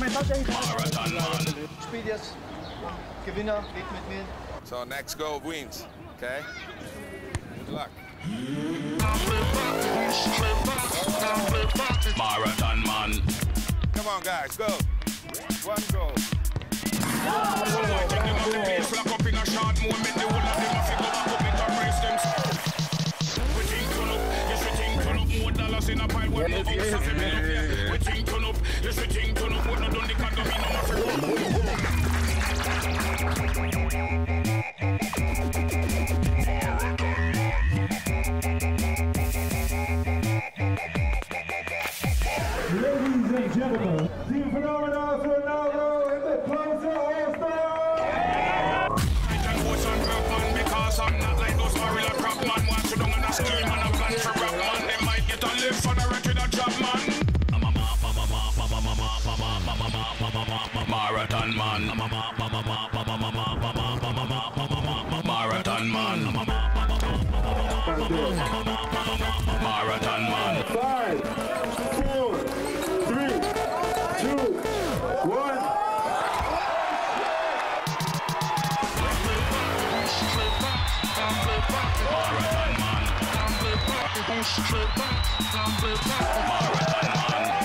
Marathon Man. Spiel jetzt. Gewinner geht mit mir. So next goal wins, okay? Good luck. Marathon Man. Come on guys, go. One goal. Ladies and gentlemen, Team Phenomena Ronaldo in the Closer All-Star! I can watch on rap man because I'm not like those gorilla crap man. Want to down and a scream and a plan for rap man. They might get a lift for the record a drop man. Marathon Man. Marathon Man. Marathon Man. 5, 4, 3, 2, 1. Marathon Man.